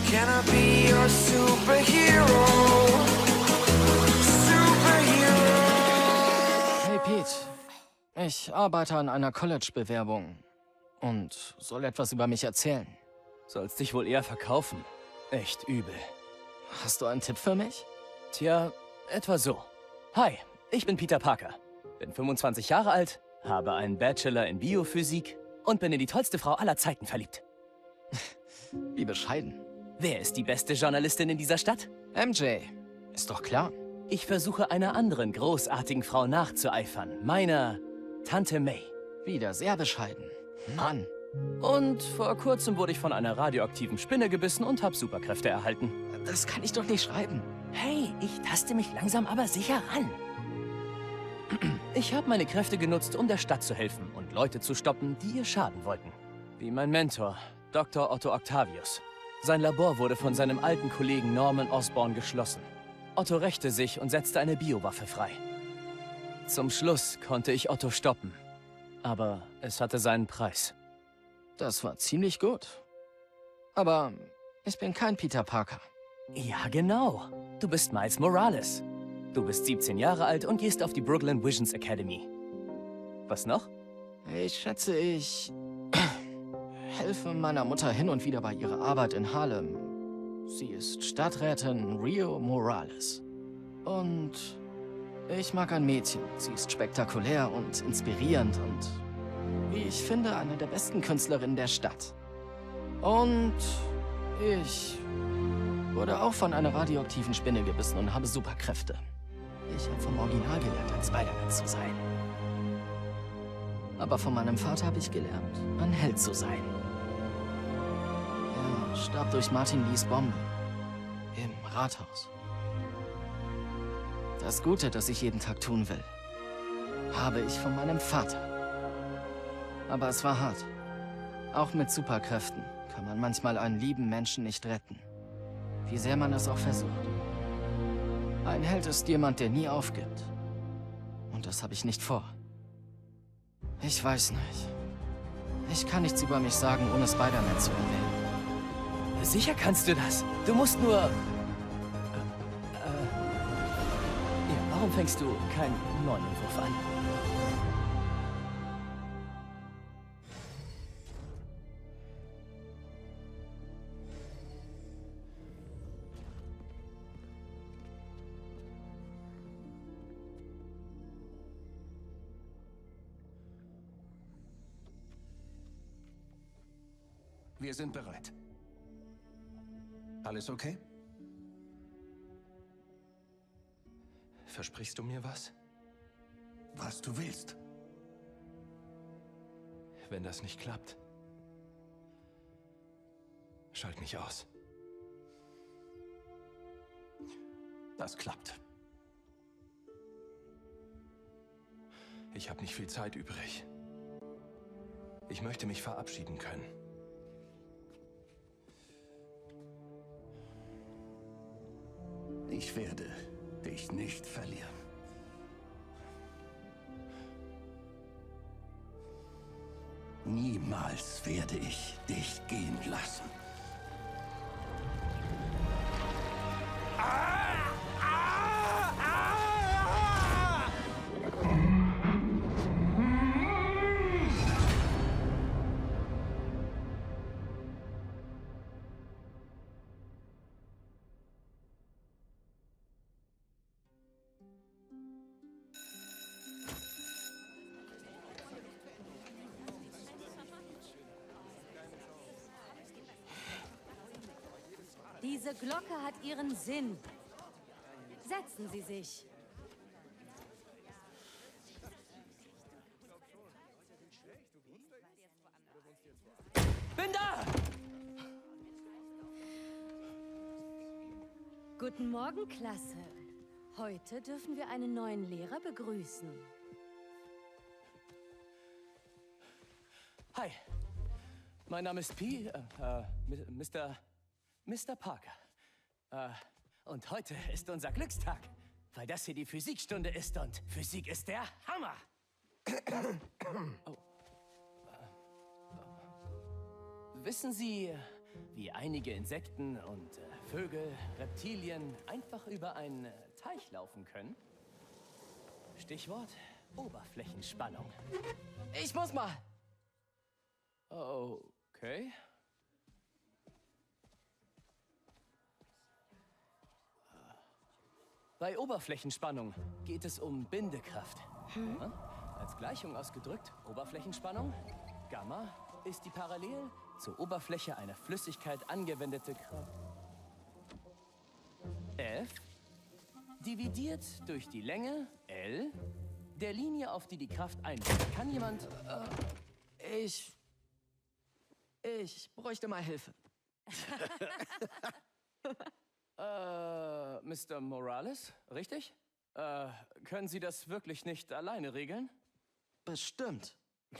Can I be your superhero? Hey Pete, ich arbeite an einer College-Bewerbung und soll etwas über mich erzählen. Sollst dich wohl eher verkaufen. Echt übel. Hast du einen Tipp für mich? Tja, etwa so. Hi, ich bin Peter Parker. Bin 25 Jahre alt, habe einen Bachelor in Biophysik und bin in die tollste Frau aller Zeiten verliebt. Wie bescheiden. Wer ist die beste Journalistin in dieser Stadt? MJ, ist doch klar. Ich versuche einer anderen großartigen Frau nachzueifern. Meiner Tante May. Wieder sehr bescheiden. Mann. Und vor kurzem wurde ich von einer radioaktiven Spinne gebissen und habe Superkräfte erhalten. Das kann ich doch nicht schreiben. Hey, ich taste mich langsam aber sicher ran. Ich habe meine Kräfte genutzt, um der Stadt zu helfen und Leute zu stoppen, die ihr schaden wollten. Wie mein Mentor, Dr. Otto Octavius. Sein Labor wurde von seinem alten Kollegen Norman Osborn geschlossen. Otto rächte sich und setzte eine Biowaffe frei. Zum Schluss konnte ich Otto stoppen. Aber es hatte seinen Preis. Das war ziemlich gut. Aber ich bin kein Peter Parker. Ja, genau. Du bist Miles Morales. Du bist 17 Jahre alt und gehst auf die Brooklyn Visions Academy. Was noch? Ich schätze, ich helfe meiner Mutter hin und wieder bei ihrer Arbeit in Harlem. Sie ist Stadträtin Rio Morales. Und ich mag ein Mädchen. Sie ist spektakulär und inspirierend und, wie ich finde, eine der besten Künstlerinnen der Stadt. Und ich wurde auch von einer radioaktiven Spinne gebissen und habe Superkräfte. Ich habe vom Original gelernt, ein Spider-Man zu sein. Aber von meinem Vater habe ich gelernt, ein Held zu sein. Er starb durch Martin Lees Bombe. Im Rathaus. Das Gute, das ich jeden Tag tun will, habe ich von meinem Vater. Aber es war hart. Auch mit Superkräften kann man manchmal einen lieben Menschen nicht retten. Wie sehr man es auch versucht. Ein Held ist jemand, der nie aufgibt. Und das habe ich nicht vor. Ich weiß nicht. Ich kann nichts über mich sagen, ohne Spider-Man zu erwähnen. Sicher kannst du das. Du musst nur... Ja, warum fängst du keinen neuen Entwurf an? Wir sind bereit. Alles okay? Versprichst du mir was? Was du willst. Wenn das nicht klappt, schalt mich aus. Das klappt. Ich habe nicht viel Zeit übrig. Ich möchte mich verabschieden können. Ich werde dich nicht verlieren. Niemals werde ich dich gehen lassen. Diese Glocke hat ihren Sinn. Setzen Sie sich. Bin da! Guten Morgen, Klasse. Heute dürfen wir einen neuen Lehrer begrüßen. Hi. Mein Name ist Mr. Parker. Und heute ist unser Glückstag, weil das hier die Physikstunde ist und Physik ist der Hammer. Oh. Wissen Sie, wie einige Insekten und Vögel, Reptilien einfach über einen Teich laufen können? Stichwort Oberflächenspannung. Ich muss mal. Okay. Bei Oberflächenspannung geht es um Bindekraft. Ja? Als Gleichung ausgedrückt, Oberflächenspannung, Gamma, ist die parallel zur Oberfläche einer Flüssigkeit angewendete Kraft. F dividiert durch die Länge, L, der Linie, auf die die Kraft einwirkt. Kann jemand... Ich bräuchte mal Hilfe. Mr. Morales, richtig? Können Sie das wirklich nicht alleine regeln? Bestimmt.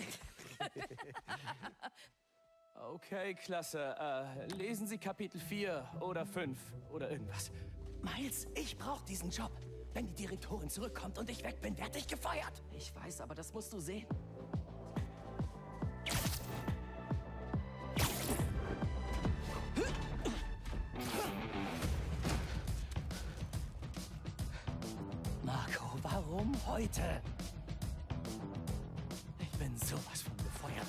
Okay, klasse. Lesen Sie Kapitel 4 oder 5 oder irgendwas. Miles, ich brauche diesen Job. Wenn die Direktorin zurückkommt und ich weg bin, werde ich gefeuert. Ich weiß, aber das musst du sehen. Marco, warum heute? Ich bin sowas von gefeuert.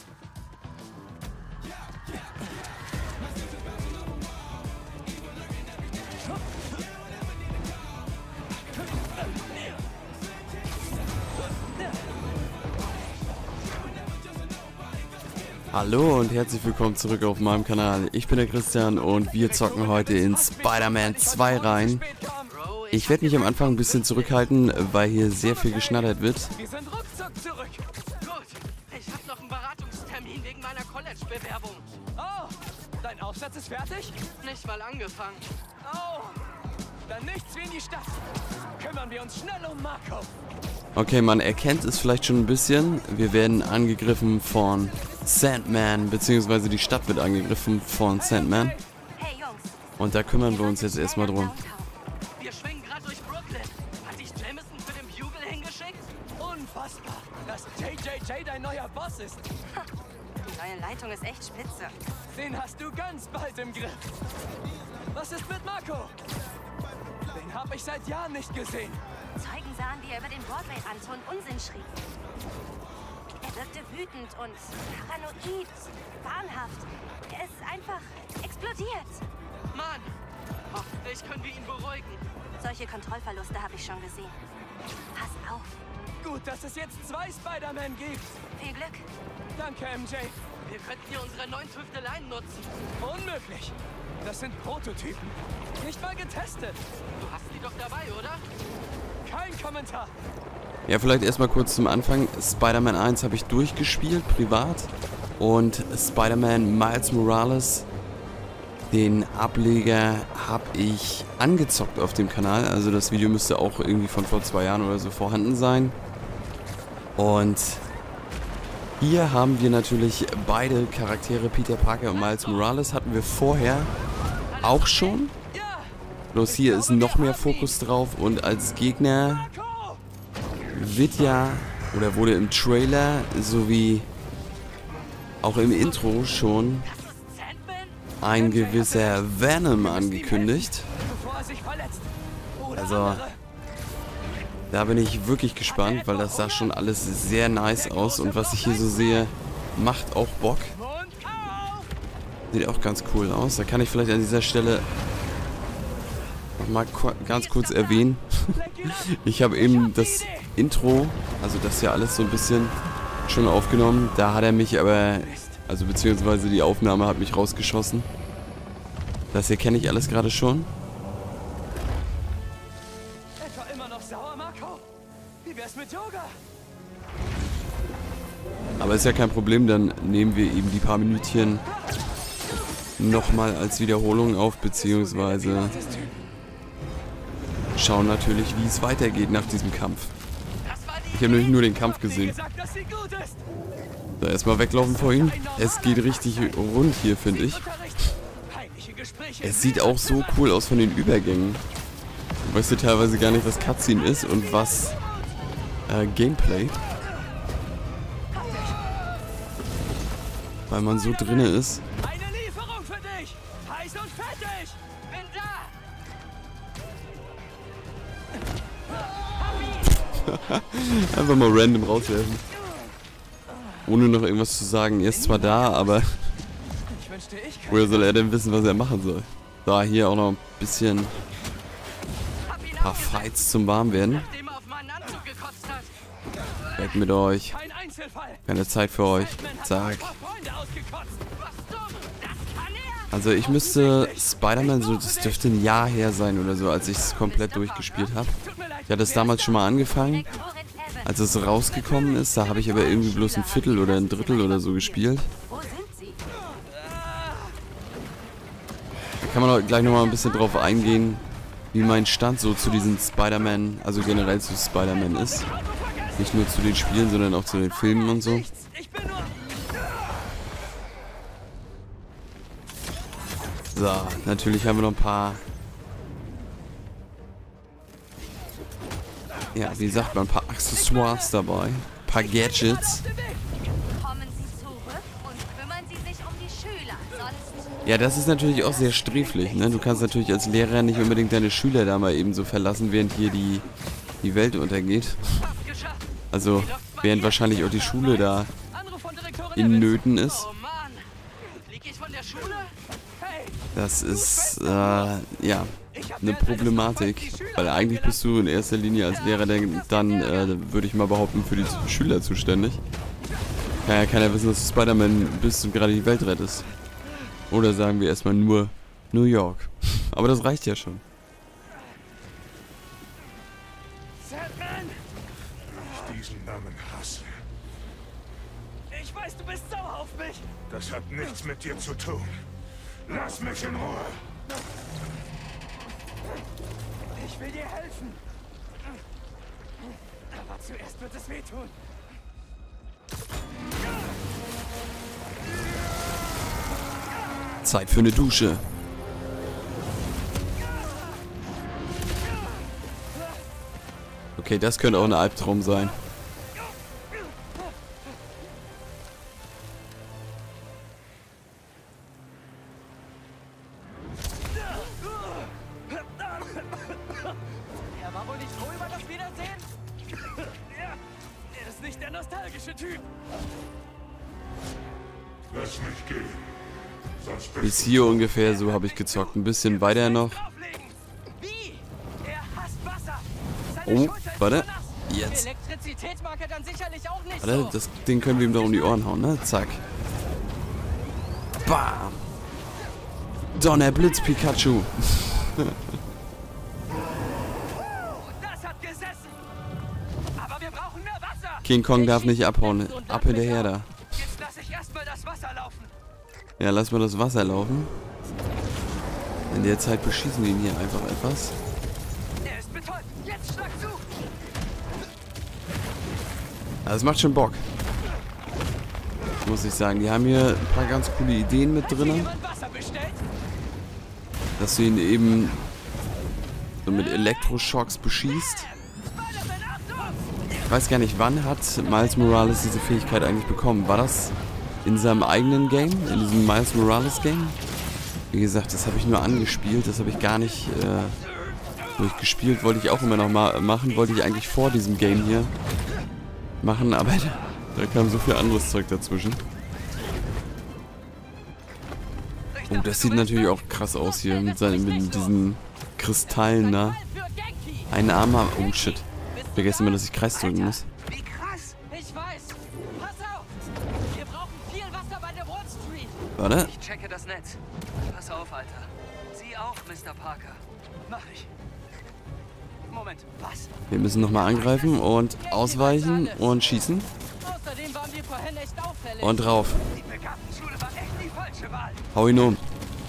Hallo und herzlich willkommen zurück auf meinem Kanal. Ich bin der Christian und wir zocken heute in Spider-Man 2 rein. Ich werde mich am Anfang ein bisschen zurückhalten, weil hier sehr viel geschnattert wird. Wir sind ruckzuck zurück. Gut, ich habe noch einen Beratungstermin wegen meiner College-Bewerbung. Oh, dein Aufsatz ist fertig? Nicht mal angefangen. Oh, dann nichts wie in die Stadt. Kümmern wir uns schnell um Marco. Okay, man erkennt es vielleicht schon ein bisschen. Wir werden angegriffen von Sandman, beziehungsweise die Stadt wird angegriffen von Sandman. Hey Jungs, Und da kümmern wir uns jetzt erstmal drum. Wir schwingen gerade durch Brooklyn. Hat dich Jameson für den Bugle hingeschickt? Unfassbar, dass JJJ dein neuer Boss ist. die neue Leitung ist echt spitze. Den hast du ganz bald im Griff. Was ist mit Marco? Den habe ich seit Jahren nicht gesehen. Zeugen sahen, wie er über den Broadway rannte und Unsinn schrie. Er wirkte wütend und paranoid, wahnhaft. Er ist einfach explodiert. Mann, hoffentlich können wir ihn beruhigen. Solche Kontrollverluste habe ich schon gesehen. Pass auf. Gut, dass es jetzt 2 Spider-Man gibt. Viel Glück. Danke, MJ. Wir könnten hier unsere neuen Tüfteleien nutzen. Unmöglich. Das sind Prototypen. Nicht mal getestet. Du hast die doch dabei, oder? Kein Kommentar. Ja, vielleicht erstmal kurz zum Anfang. Spider-Man 1 habe ich durchgespielt, privat. Und Spider-Man Miles Morales, den Ableger, habe ich angezockt auf dem Kanal. Also das Video müsste auch irgendwie von vor 2 Jahren oder so vorhanden sein. Und hier haben wir natürlich beide Charaktere, Peter Parker und Miles Morales, hatten wir vorher auch schon. Ja, Bloß hier ist noch mehr Fokus drauf und als Gegner Marco! wird ja, oder wurde im Trailer sowie auch im Intro schon Sandman? ein gewisser Venom angekündigt. Bevor er sich verletzt. Oder Also, andere. da bin ich wirklich gespannt, weil das sah schon alles sehr nice aus und was ich hier so sehe, macht auch Bock. Mund auf! Sieht auch ganz cool aus. Da kann ich vielleicht an dieser Stelle noch mal ganz kurz erwähnen. Ich habe eben das Intro, also das ja alles so ein bisschen schon aufgenommen. Da hat er mich aber, also beziehungsweise die Aufnahme hat mich rausgeschossen. Das hier kenne ich alles gerade schon. Etwa immer noch sauer, Marco? Wie wär's mit Yoga? Aber ist ja kein Problem, dann nehmen wir eben die paar Minütchen nochmal als Wiederholung auf, beziehungsweise schauen natürlich, wie es weitergeht nach diesem Kampf. Das war die Ich habe nämlich nur den Kampf gesehen. gesagt, dass sie gut ist. So, erstmal weglaufen vor ihm. Es geht richtig rund hier, finde ich. Peinliche Gespräche. Es sieht auch so cool aus von den Übergängen. Du weißt ja teilweise gar nicht, was Cutscene ist und was Gameplay. Weil man so drinne ist. Eine Lieferung für dich. Einfach mal random rauswerfen. Ohne noch irgendwas zu sagen. Er ist zwar da, aber Ich wünschte, ich könnte. woher soll er denn wissen, was er machen soll? Da, hier auch noch ein bisschen Hab ihn paar aufgeweckt, Fights zum Warmwerden. nachdem er auf meinen Anzug gekotzt hat. Weg mit euch. Kein Einzelfall. Keine Zeit für euch. Batman hat Zack. ein paar Freunde ausgekotzt. Was dumm. Das kann er. Also ich müsste Spider-Man so, das dürfte ein Jahr her sein oder so, als ich es komplett durchgespielt habe. Tut mir leid. Ich hatte es damals schon mal angefangen, Direktorin Evans. als es rausgekommen ist. Da habe ich aber irgendwie bloß ein Viertel oder ein Drittel oder so gespielt. Wo sind sie? Kann man auch gleich nochmal ein bisschen drauf eingehen, wie mein Stand so zu diesen Spider-Man, also generell zu Spider-Man ist. Nicht nur zu den Spielen, sondern auch zu den Filmen und so. Ich bin nur... So, natürlich haben wir noch ein paar... Ja, wie sagt man, ein paar Accessoires dabei. Ein paar Gadgets. Kommen Sie zurück und kümmern Sie sich um die Schüler. Sonst Ja, das ist natürlich auch sehr sträflich, ne? Du kannst natürlich als Lehrer nicht unbedingt deine Schüler da mal eben so verlassen, während hier die Welt untergeht. Fast geschafft. Also, während wahrscheinlich auch die Schule da Anruf von Direktorin in Evans. Nöten ist. Oh Mann. Flieg ich von der Schule? Hey, Das ist, ja, eine Problematik. Weil eigentlich bist du in erster Linie als Lehrer dann würde ich mal behaupten, für die Schüler zuständig. Kann ja keiner wissen, dass du Spider-Man bist und gerade die Welt rettest. Oder sagen wir erstmal nur New York. Aber das reicht ja schon. Sandman! Diesen Namen hasse. Ich weiß, du bist sauer auf mich. Das hat nichts mit dir zu tun. Lass mich in Ruhe. Ich will dir helfen. Aber zuerst wird es wehtun. Zeit für eine Dusche. Okay, das könnte auch ein Albtraum sein. Er war wohl nicht froh über das Wiedersehen? Ja, er ist nicht der nostalgische Typ. Lass mich gehen. Sonst Bis bist hier ungefähr so habe ich gezockt. Ein bisschen weiter noch. Drauflegen. Wie? Er hasst Wasser. Seine Oh, Schulter ist warte. so nass. Jetzt. Elektrizität mag er dann sicherlich auch nicht Warte, so. das Ding können wir ihm doch um die Ohren hauen, ne? Zack. Bam. Donnerblitz Pikachu. Das hat gesessen. Aber wir brauchen mehr Wasser. King Kong darf nicht abhauen. Ab hinterher da. Jetzt lasse ich erstmal das Wasser laufen. Ja, lass mal das Wasser laufen. In der Zeit beschießen wir ihn hier einfach etwas. Er ist betäubt. Jetzt schlag zu. Das macht schon Bock. Muss ich sagen. Die haben hier ein paar ganz coole Ideen mit Hat hier drin. jemand Wasser bestellt? Dass du ihn eben so mit Elektroschocks beschießt. Spider-Man, Achtung! Ich weiß gar nicht, wann hat Miles Morales diese Fähigkeit eigentlich bekommen? War das in seinem eigenen Game? In diesem Miles Morales Game? Wie gesagt, das habe ich nur angespielt. Das habe ich gar nicht durchgespielt. Wollte ich auch immer noch mal machen. Wollte ich eigentlich vor diesem Game hier machen, aber da kam so viel anderes Zeug dazwischen. Oh, das sieht natürlich auch krass aus hier mit diesen Kristallen da. Für Genki. Ein Arm haben. Oh shit. Vergessen wir, dass ich Kreis drücken muss. Wie krass. Ich weiß. Pass auf. Wir brauchen viel Wasser bei der Wall Street. Warte. Ich checke das Netz. Pass auf, Alter. Sie auch, Mr. Parker. Mach ich. Moment, was? Wir müssen nochmal angreifen und ausweichen und schießen. Außerdem waren wir vorhin echt auffällig. Und drauf. Die Begabtenschule war echt die falsche Wahl. Hau ihn um.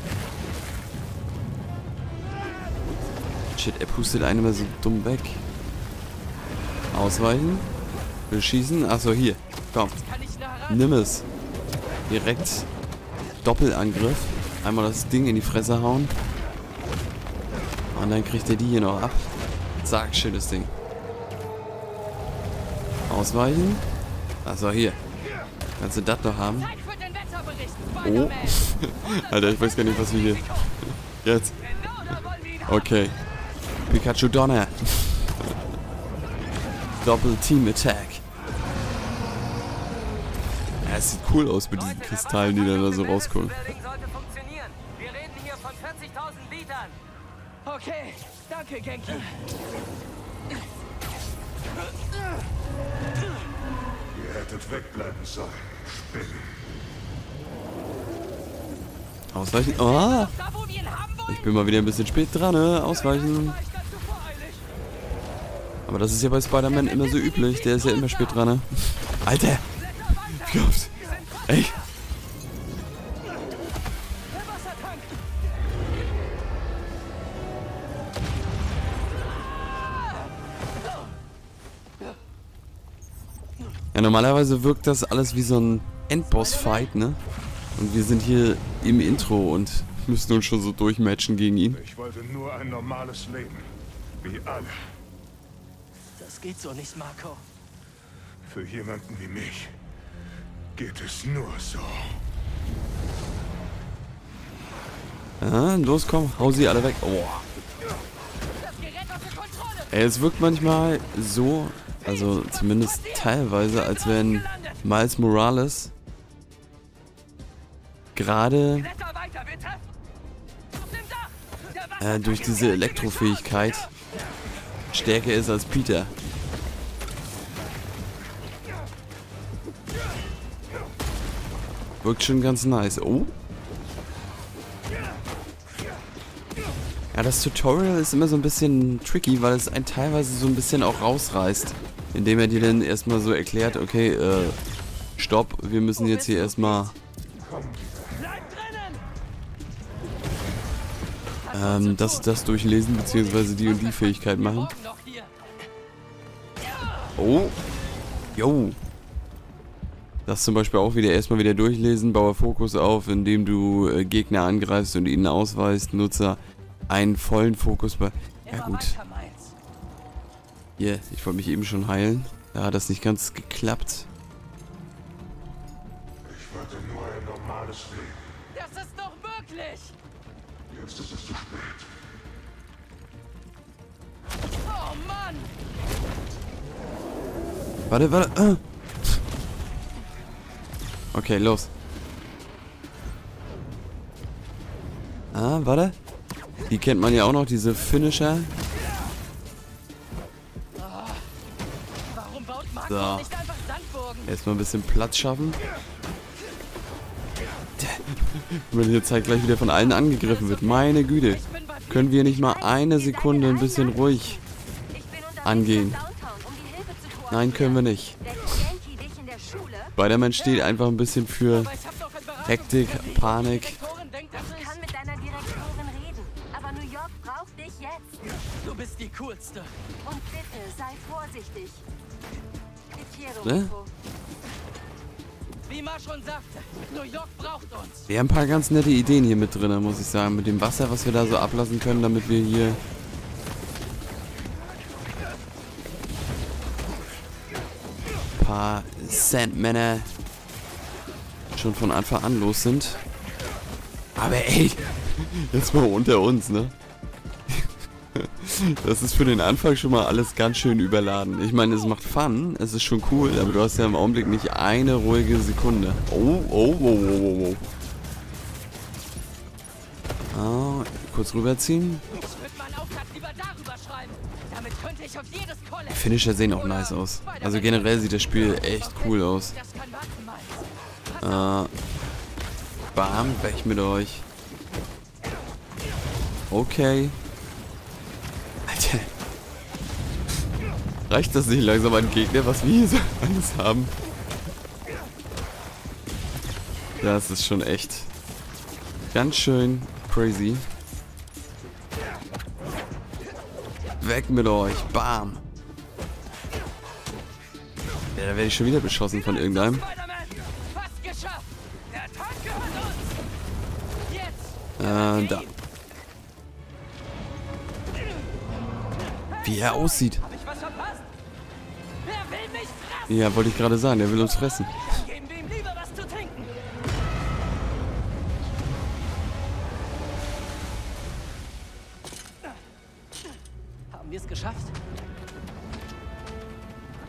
Shit, er pustet einen immer so dumm weg. Ausweichen. Beschießen. Achso, hier. Komm. Kann ich nah ran? Nimm es. Direkt Doppelangriff. Einmal das Ding in die Fresse hauen. Und dann kriegt er die hier noch ab. Zack, schönes Ding. Ausweichen. Achso, hier. Kannst du das noch haben? Zeit für den Wetterbericht, Oh. Spider-Man. Alter, ich weiß gar nicht, was wir hier... Jetzt. Genau da wollen wir ihn haben. Okay. Pikachu Donner. Doppel-Team-Attack. Ja, es sieht cool aus mit diesen Kristallen, die dann da so rauskommen. Sollte funktionieren. Wir reden hier von 40.000 Litern. Okay, danke, Genki. Ihr hättet wegbleiben sollen. Spinnen. Ausweichen. Oh, Da, wo wir ihn haben wollen. ich bin mal wieder ein bisschen spät dran, ne? Ausweichen. War ich dazu voreilig? Aber das ist ja bei Spider-Man immer so üblich. Der ist ja immer spät dran, ne? Alter! Wie oft? Ey! Der Wassertank. Ja, normalerweise wirkt das alles wie so ein Endboss-Fight, ne? Und wir sind hier im Intro und müssen uns schon so durchmatchen gegen ihn. Ich wollte nur ein normales Leben. Wie alle. Das geht so nicht, Marco. Für jemanden wie mich geht es nur so. Ja, los, komm, hau sie alle weg. Oh. Das Gerät außer Kontrolle. Ey, es wirkt manchmal so, also zumindest teilweise, als wenn Miles Morales gerade Kletter weiter, wir treffen. Auf dem Dach. Der durch diese Elektrofähigkeit stärker ist als Peter. Wirkt schon ganz nice. Oh. Ja, das Tutorial ist immer so ein bisschen tricky, weil es einen teilweise so ein bisschen auch rausreißt. Indem er dir dann erstmal so erklärt, okay, stopp, wir müssen jetzt hier erstmal das durchlesen, beziehungsweise die und die Fähigkeit machen. noch hier. Oh. Jo. Das zum Beispiel auch wieder erstmal wieder durchlesen. Baue Fokus auf, indem du Gegner angreifst und ihnen ausweist. Nutze einen vollen Fokus bei... Ja Immer gut. weiter, Miles. Hier, ich wollte mich eben schon heilen. Da hat das nicht ganz geklappt. Ich wollte nur ein normales Leben. Das ist doch möglich. Jetzt ist es zu spät. Oh Mann. Warte. Okay, los. Ah, warte. Die kennt man ja auch noch, diese Finisher. Warum baut Marco So. nicht einfach Sandburgen? Erstmal ein bisschen Platz schaffen. Wenn hier zeigt gleich wieder von allen angegriffen wird. Meine Güte. Ich bin bei Können wir nicht mal eine Sekunde ein bisschen ruhig Ich bin unterwegs angehen? nach Downtown, um die Hilfe zu koordinieren. Nein, können wir nicht. Lässt Genki dich in der Schule? Spider-Man steht einfach ein bisschen für Aber ich hab doch ein Beratungsgespräch. Hektik, Panik. Die Direktorin denkt, dass Ich kann mit deiner Direktorin reden, aber New York braucht dich jetzt. du bist die Coolste. Und bitte, sei vorsichtig. Ich Ne? Wie Ma schon sagte, New York braucht uns. Wir haben ein paar ganz nette Ideen hier mit drin, muss ich sagen. Mit dem Wasser, was wir da so ablassen können, damit wir hier ein paar Sandmänner schon von Anfang an los sind. Aber ey, jetzt mal unter uns, ne? Das ist für den Anfang schon mal alles ganz schön überladen. Ich meine, es macht Fun, es ist schon cool, aber du hast ja im Augenblick nicht eine ruhige Sekunde. Oh. Ah, kurz rüberziehen. Ich würde meinen Auftrag lieber darüber schreiben. Damit könnte ich auf jedes College. Die Finisher sehen auch nice aus. Also generell sieht das Spiel echt cool aus. Das kann warten, Miles. Bam, weg mit euch. Okay. Alter. Reicht das nicht langsam an Gegner, was wir hier so alles haben? Das ist schon echt ganz schön crazy. Weg mit euch. Bam. Ja, da werde ich schon wieder beschossen von irgendeinem. Spider-Man, fast geschafft. Der Tank gehört uns. Jetzt. Da. Wie er aussieht. Hab ich was verpasst? Wer will mich fressen? Ja, wollte ich gerade sagen, der will uns fressen. Geben wir ihm lieber was zu trinken. Haben wir es geschafft?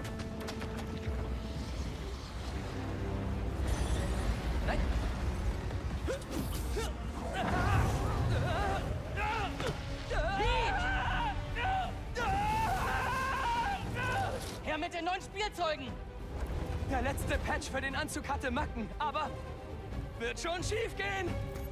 ihren neuen Spielzeugen. Der letzte Patch für den Anzug hatte Macken, aber wird schon schief gehen.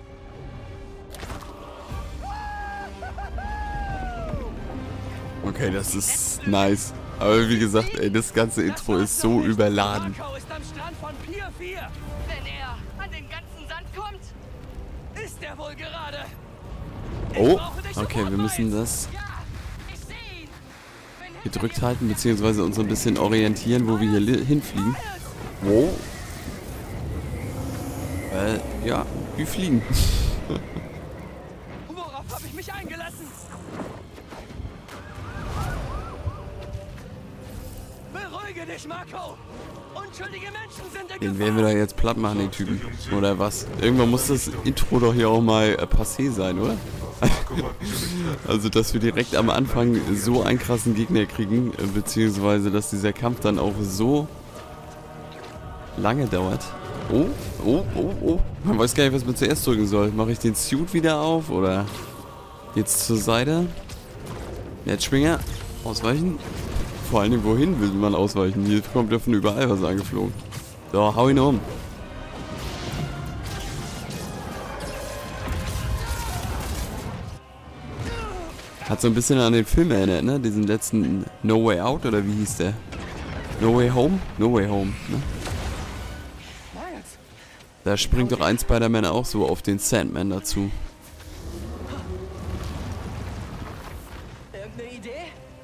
Okay, das ist nice. Aber wie gesagt, ey, das ganze Intro ist so überladen. Marco ist am Strand von Pier 4. Wenn er an den ganzen Sand kommt. Ist er wohl gerade? Oh, okay, wir müssen das Ja, ich sehe ihn. Wenn gedrückt halten, beziehungsweise uns so ein bisschen orientieren, wo wir hier hinfliegen. Wo? Ja, wir fliegen. Worauf habe ich mich eingelassen? Beruhige dich, Marco. Unschuldige Menschen sind in Den Gefahr. werden wir da jetzt platt machen, den Typen. Oder was? Irgendwann muss das Intro doch hier auch mal passé sein, oder? Also, dass wir direkt am Anfang so einen krassen Gegner kriegen, beziehungsweise, dass dieser Kampf dann auch so lange dauert. Oh, oh, oh, oh. Man weiß gar nicht, was man zuerst drücken soll. Mache ich den Suit wieder auf oder jetzt zur Seite? Jetzt Schwinger. Ausweichen. Vor allen Dingen, wohin will man ausweichen? Hier kommt ja von überall was angeflogen. So, hau ihn um. Hat so ein bisschen an den Film erinnert, ne? Diesen letzten No Way Out, oder wie hieß der? No Way Home? No Way Home, ne? Da springt doch ein Spider-Man auch so auf den Sandman dazu. irgendeine Idee?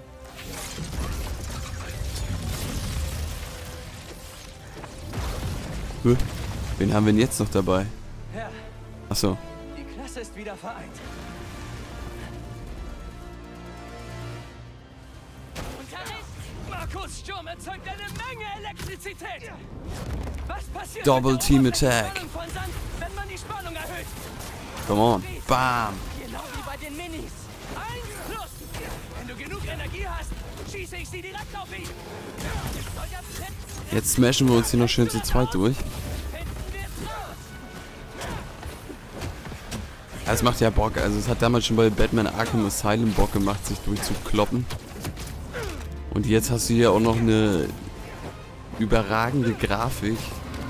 Wen haben wir denn jetzt noch dabei? Ja, Achso. die Klasse ist wieder vereint. Markus Sturm erzeugt eine Menge Elektrizität. Was passiert Double mit der Team Attack. Oberflächenspannung von Sand, wenn man die Spannung erhöht? Come on. Bam. Genau wie bei den Minis. 1+. Wenn du genug Energie hast, schieße ich sie direkt auf ihn. Jetzt smashen wir uns hier noch schön zu zweit durch. Ja, es macht ja Bock. Also es hat damals schon bei Batman Arkham Asylum Bock gemacht, sich durchzukloppen. Und jetzt hast du hier auch noch eine überragende Grafik.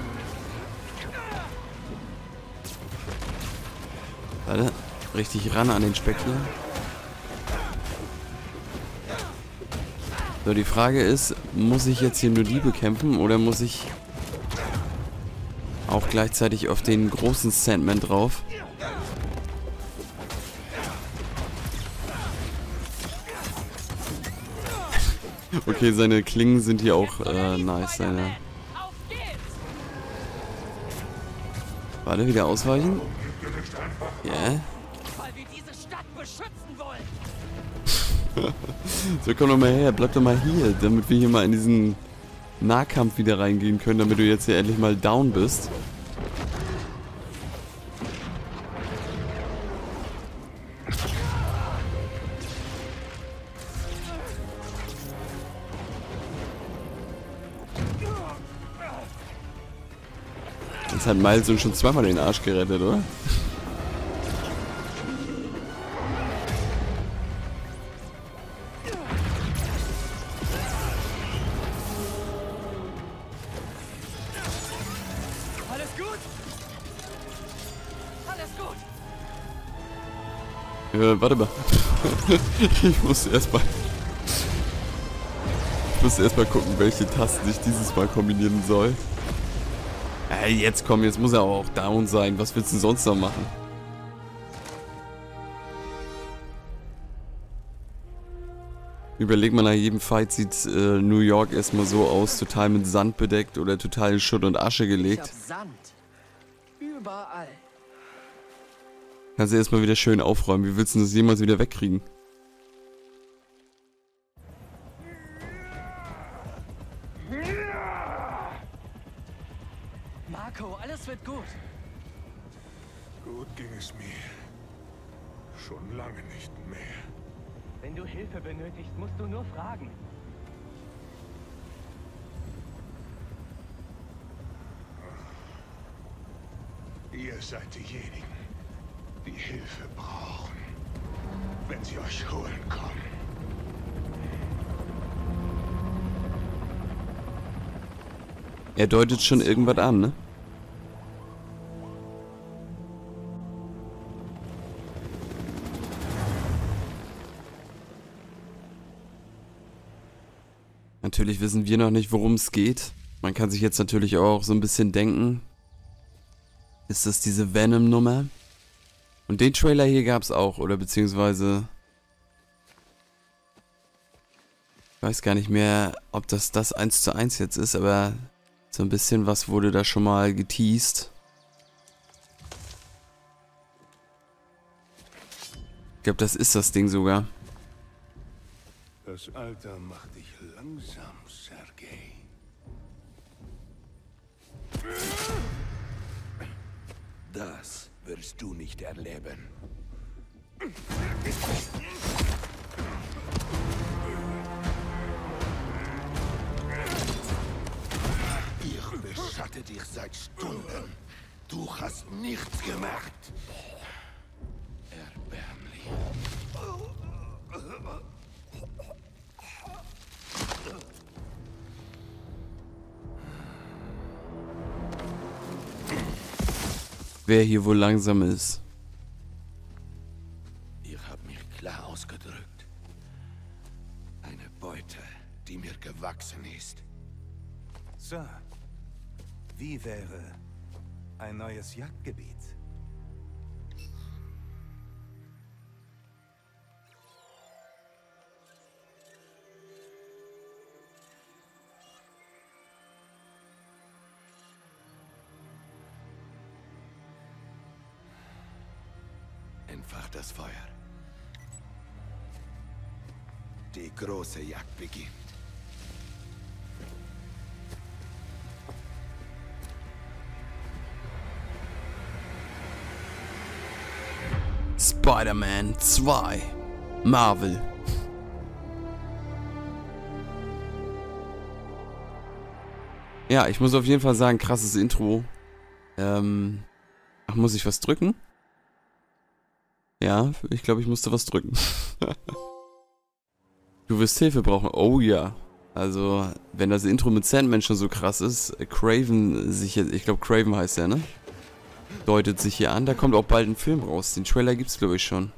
Warte, richtig ran an den Speck hier. So, die Frage ist, muss ich jetzt hier nur die bekämpfen oder muss ich auch gleichzeitig auf den großen Sandman drauf? Okay, seine Klingen sind hier auch nice. Warte, wieder ausweichen. Ja. Yeah. Weil wir diese Stadt beschützen wollen. So, komm doch mal her, bleib doch mal hier, damit wir hier mal in diesen Nahkampf wieder reingehen können, damit du jetzt hier endlich mal down bist. Jetzt hat Miles uns schon zweimal den Arsch gerettet, oder? Alles gut? Alles gut. Warte mal. Ich muss erstmal gucken, welche Tasten ich dieses Mal kombinieren soll. Ey, jetzt komm, jetzt muss er auch down sein. Was willst du sonst noch machen? Überleg mal, nach jedem Fight sieht New York erstmal so aus, total mit Sand bedeckt oder total in Schutt und Asche Ich gelegt. hab Sand. Überall. Kannst du erstmal wieder schön aufräumen. Wie willst du das jemals wieder wegkriegen? Marco, alles wird gut. Gut ging es mir. Schon lange nicht mehr. Wenn du Hilfe benötigst, musst du nur fragen. Ihr seid diejenigen, die Hilfe brauchen, wenn sie euch holen kommen. Er deutet schon irgendwas an, ne? Natürlich wissen wir noch nicht, worum es geht. Man kann sich jetzt natürlich auch so ein bisschen denken, ist das diese Venom-Nummer? Und den Trailer hier gab es auch, oder beziehungsweise... Ich weiß gar nicht mehr, ob das 1:1 jetzt ist, aber so ein bisschen was wurde da schon mal geteased. Ich glaube, das ist das Ding sogar. Das Alter macht dich langsam, Sergei. Das wirst du nicht erleben. Ich beschatte dich seit Stunden. Du hast nichts gemacht. Erbärmlich. Wer hier wohl langsam ist. Ich habe mich klar ausgedrückt. Eine Beute, die mir gewachsen ist. Sir, wie wäre ein neues Jagdgebiet? Entfacht das Feuer. Die große Jagd beginnt. Spider-Man 2. Marvel. Ja, ich muss auf jeden Fall sagen, krasses Intro. Ach, muss ich was drücken? Ja, ich glaube, ich musste was drücken. Du wirst Hilfe brauchen. Oh ja. Also, wenn das Intro mit Sandman schon so krass ist, Kraven sich jetzt, ich glaube Kraven heißt er, ne? Deutet sich hier an. Da kommt auch bald ein Film raus. Den Trailer gibt's, glaube ich, schon.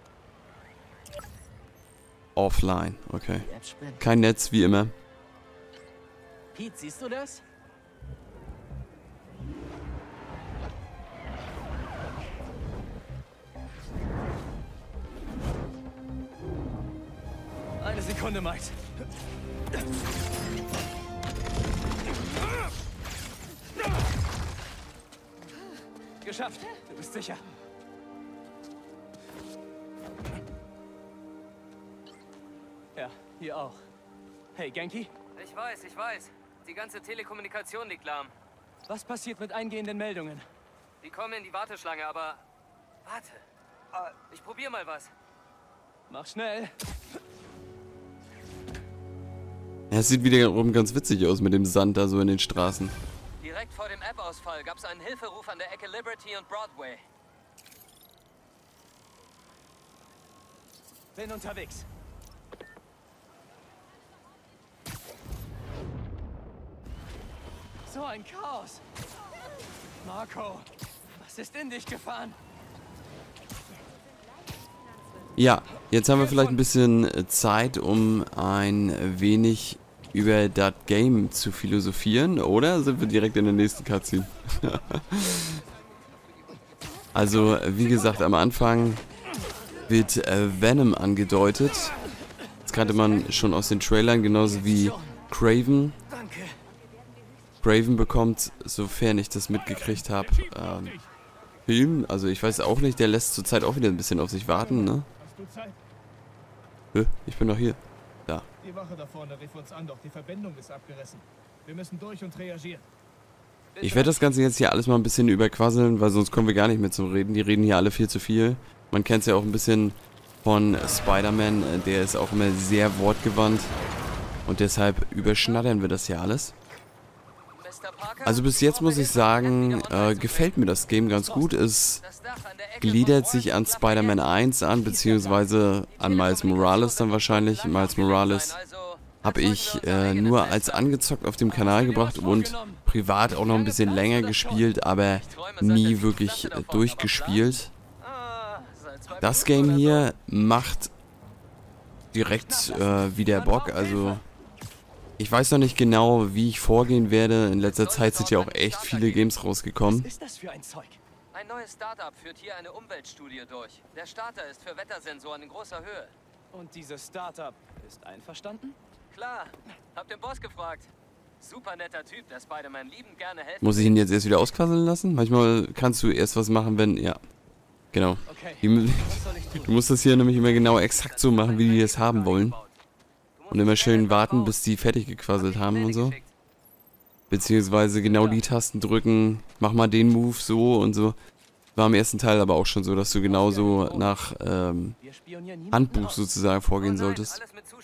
Offline, okay. Kein Netz, wie immer. Pete, siehst du das? Eine Sekunde, Mike. Geschafft. Du bist sicher. Ja, hier auch. Hey, Genki? Ich weiß. Die ganze Telekommunikation liegt lahm. Was passiert mit eingehenden Meldungen? Die kommen in die Warteschlange, aber... Warte. Ich probier mal was. Mach schnell. Ja, es sieht wiederum ganz witzig aus mit dem Sand da so in den Straßen. Direkt vor dem App-Ausfall gab es einen Hilferuf an der Ecke Liberty und Broadway. Bin unterwegs. So ein Chaos. Marco, was ist in dich gefahren? Ja, jetzt haben wir vielleicht ein bisschen Zeit, um ein wenig über das Game zu philosophieren, oder sind wir direkt in der nächsten Cutscene? Also, wie gesagt, am Anfang wird Venom angedeutet. Das kannte man schon aus den Trailern, genauso wie Kraven. Kraven bekommt, sofern ich das mitgekriegt habe, Film. Also ich weiß auch nicht, der lässt zurzeit auch wieder ein bisschen auf sich warten, ne? Ich bin doch hier. Da. Die Wache da vorne rief uns an, doch die Verbindung ist abgerissen. Wir müssen durch und reagieren. Ich werde das Ganze jetzt hier alles mal ein bisschen überquasseln, weil sonst kommen wir gar nicht mehr zum Reden. Die reden hier alle viel zu viel. Man kennt es ja auch ein bisschen von Spider-Man. Der ist auch immer sehr wortgewandt. Und deshalb überschnattern wir das hier alles. Also bis jetzt muss ich sagen, gefällt mir das Game ganz gut. Es gliedert sich an Spider-Man 1 an, beziehungsweise an Miles Morales dann wahrscheinlich. Miles Morales habe ich nur als angezockt auf dem Kanal gebracht und privat auch noch ein bisschen länger gespielt, aber nie wirklich durchgespielt. Das Game hier macht direkt wieder Bock, also ich weiß noch nicht genau, wie ich vorgehen werde. In letzter Zeit sind ja auch echt viele Games rausgekommen. Was ist das für ein Zeug? Ein neues Startup führt hier eine Umweltstudie durch. Der Starter ist für Wettersensoren in großer Höhe. Und dieses Startup ist einverstanden? Klar, hab den Boss gefragt. Super netter Typ, der Spider-Man liebend gerne helfen. Muss ich ihn jetzt erst wieder ausquasseln lassen? Manchmal kannst du erst was machen, wenn... Ja, genau. Du musst das hier nämlich immer genau exakt so machen, wie die es haben wollen. Und immer schön warten, bis die fertig gequasselt haben und so. Beziehungsweise genau die Tasten drücken, mach mal den Move so und so. War im ersten Teil aber auch schon so, dass du genauso nach Handbuch sozusagen vorgehen solltest.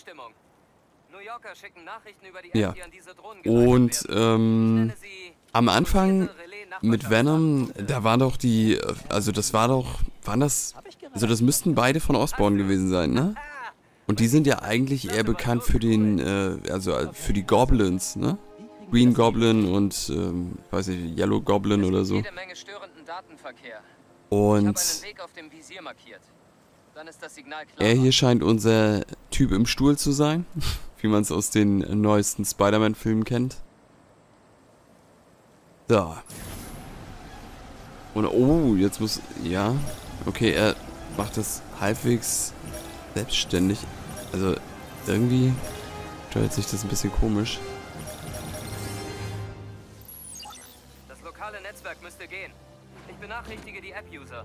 Ja. Und am Anfang mit Venom, da war doch die, also das war doch, waren das, also das müssten beide von Osborn gewesen sein, ne? Und die sind ja eigentlich eher bekannt für den, also für die Goblins, ne? Green Goblin und, weiß ich, Yellow Goblin oder so. Und er hier scheint unser Typ im Stuhl zu sein, wie man es aus den neuesten Spider-Man-Filmen kennt. So. Und, oh, jetzt muss, ja, okay, er macht das halbwegs selbstständig. Also, irgendwie steuert sich das ein bisschen komisch. Das lokale Netzwerk müsste gehen. Ich benachrichtige die App-User.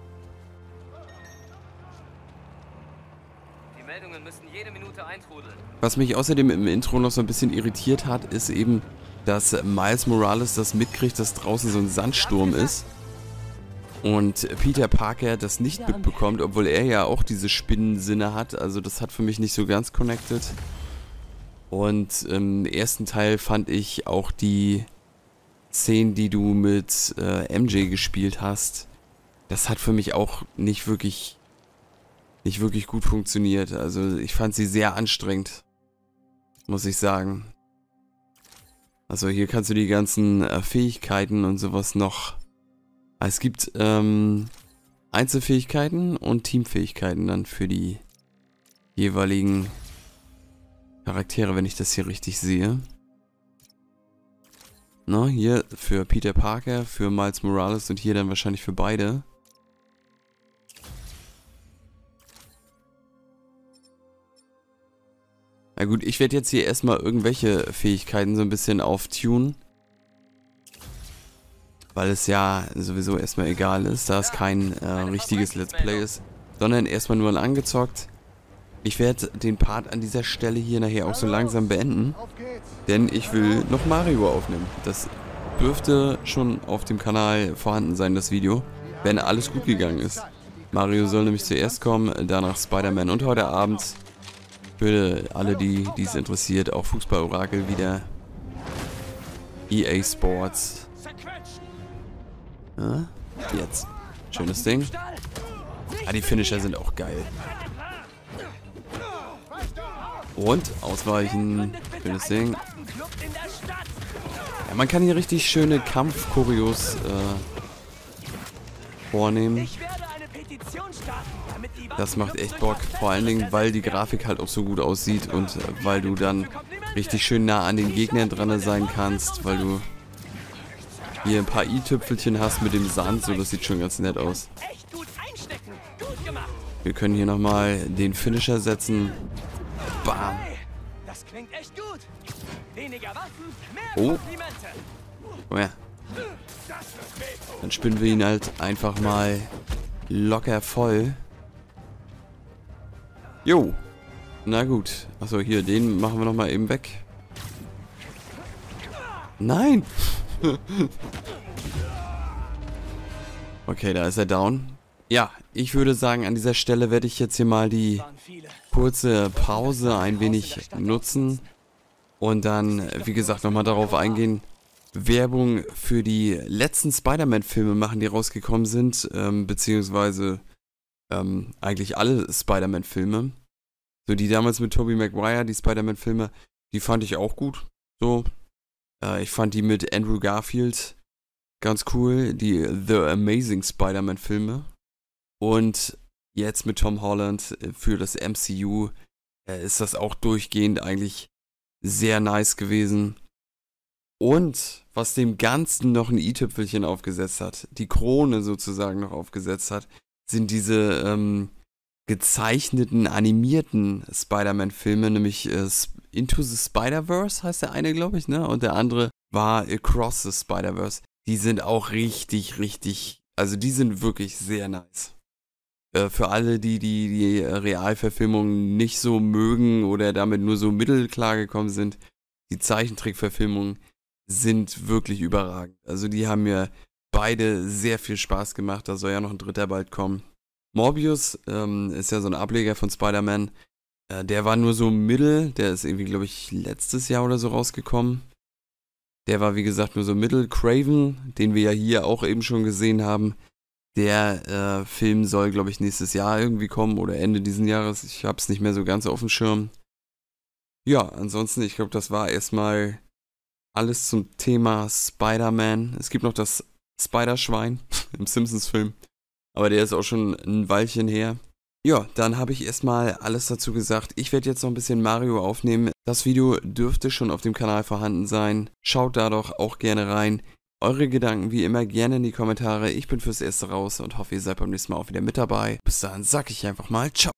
Die Meldungen müssen jede Minute eintrudeln. Was mich außerdem im Intro noch so ein bisschen irritiert hat, ist eben, dass Miles Morales das mitkriegt, dass draußen so ein Sandsturm ist. Und Peter Parker das nicht mitbekommt, obwohl er ja auch diese Spinnensinne hat. Also das hat für mich nicht so ganz connected. Und im ersten Teil fand ich auch die Szenen, die du mit MJ gespielt hast, das hat für mich auch nicht wirklich gut funktioniert. Also ich fand sie sehr anstrengend, muss ich sagen. Also hier kannst du die ganzen Fähigkeiten und sowas noch... Es gibt Einzelfähigkeiten und Teamfähigkeiten dann für die jeweiligen Charaktere, wenn ich das hier richtig sehe. Na, hier für Peter Parker, für Miles Morales und hier dann wahrscheinlich für beide. Na gut, ich werde jetzt hier erstmal irgendwelche Fähigkeiten so ein bisschen auftunen. Weil es ja sowieso erstmal egal ist, da es kein richtiges Let's Play ist, sondern erstmal nur ein angezockt. Ich werde den Part an dieser Stelle hier nachher auch so langsam beenden, denn ich will noch Mario aufnehmen. Das dürfte schon auf dem Kanal vorhanden sein, das Video, wenn alles gut gegangen ist. Mario soll nämlich zuerst kommen, danach Spider-Man und heute Abend, für alle, die es interessiert, auch Fußball-Orakel wieder. EA Sports. Ja, jetzt. Schönes Ding. Ah, die Finisher sind auch geil. Und ausweichen. Schönes Ding. Ja, man kann hier richtig schöne Kampfchoreos vornehmen. Das macht echt Bock. Vor allen Dingen, weil die Grafik halt auch so gut aussieht und weil du dann richtig schön nah an den Gegnern dran sein kannst, weil du hier ein paar i-Tüpfelchen hast mit dem Sand, so das sieht schon ganz nett aus. Wir können hier nochmal den Finisher setzen. Bam. Oh. Oh ja. Dann spinnen wir ihn halt einfach mal locker voll. Jo. Na gut. Achso, hier, den machen wir nochmal eben weg. Nein! Okay, da ist er down. Ja, ich würde sagen, an dieser Stelle werde ich jetzt hier mal die kurze Pause ein wenig nutzen und dann, wie gesagt, nochmal darauf eingehen, Werbung für die letzten Spider-Man-Filme machen, die rausgekommen sind, beziehungsweise eigentlich alle Spider-Man-Filme. So die damals mit Tobey Maguire, die Spider-Man-Filme, die fand ich auch gut. So, Ich fand die mit Andrew Garfield ganz cool, die The Amazing Spider-Man Filme. Und jetzt mit Tom Holland für das MCU ist das auch durchgehend eigentlich sehr nice gewesen. Und was dem Ganzen noch ein i-Tüpfelchen aufgesetzt hat, die Krone sozusagen noch aufgesetzt hat, sind diese gezeichneten, animierten Spider-Man-Filme, nämlich Into the Spider-Verse heißt der eine, glaube ich, ne? Und der andere war Across the Spider-Verse. Die sind auch richtig, also die sind wirklich sehr nice. Für alle, die Realverfilmungen nicht so mögen oder damit nur so mittelklar gekommen sind, die Zeichentrickverfilmungen sind wirklich überragend. Also die haben mir beide sehr viel Spaß gemacht. Da soll ja noch ein dritter bald kommen. Morbius ist ja so ein Ableger von Spider-Man. Der war nur so mittel. Der ist irgendwie, glaube ich, letztes Jahr oder so rausgekommen. Der war, wie gesagt, nur so mittel. Craven, den wir ja hier auch eben schon gesehen haben, der Film soll, glaube ich, nächstes Jahr irgendwie kommen oder Ende diesen Jahres. Ich habe es nicht mehr so ganz auf dem Schirm. Ja, ansonsten, ich glaube, das war erstmal alles zum Thema Spider-Man. Es gibt noch das Spider-Schwein im Simpsons-Film, aber der ist auch schon ein Weilchen her. Ja, dann habe ich erstmal alles dazu gesagt. Ich werde jetzt noch ein bisschen Mario aufnehmen. Das Video dürfte schon auf dem Kanal vorhanden sein. Schaut da doch auch gerne rein. Eure Gedanken wie immer gerne in die Kommentare. Ich bin fürs Erste raus und hoffe, ihr seid beim nächsten Mal auch wieder mit dabei. Bis dahin sag ich einfach mal ciao.